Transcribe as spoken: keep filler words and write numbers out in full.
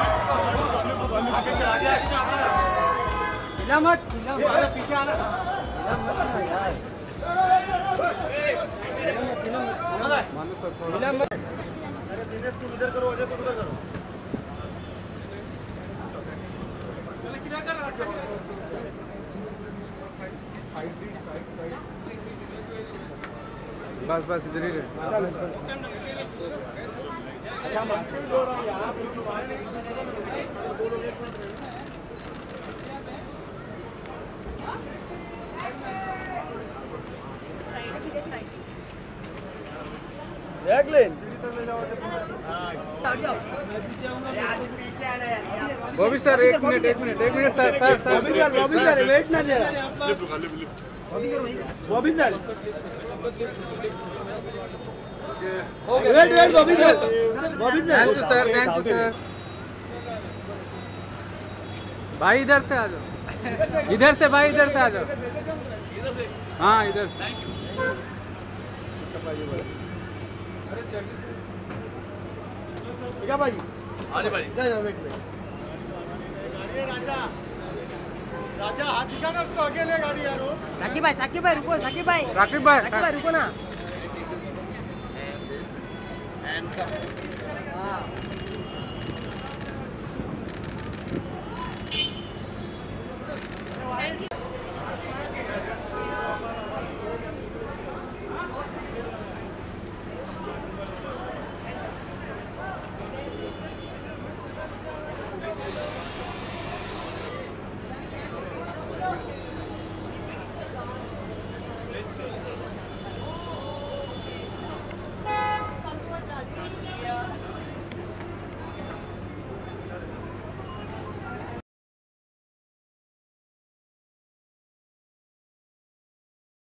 हिला मत, हिला पीछे आना। हिला मत ना यार। हिला मत। अरे दिनेश तुम इधर करो, अजय तुम उधर करो। क्या कर रहा है? बस बस इधर ही रहे। जैकलिन बॉबी सर एक मिनट एक मिनट एक मिनट sir sir sir Bobby sir Bobby sir wait ना जरा Bobby sir wait wait Bobby sir Bobby sir thank you sir thank you sir. भाई इधर से आ जाओ, इधर से भाई इधर से आ जाओ। हाँ इधर से। क्या भाई? आने भाई। जा वेट वेट। राजा राजा हाथ दिखा ना उसको, आगे ले गाड़ी यार। साकिब भाई साकिब भाई रुको, साकिब भाई राकिब भाई साकिब भाई रुको ना। एंड